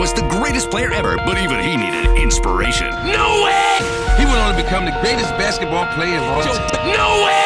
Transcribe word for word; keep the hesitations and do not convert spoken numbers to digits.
was the greatest player ever, but even he needed inspiration. No way! He went on to become the greatest basketball player of all time. No way!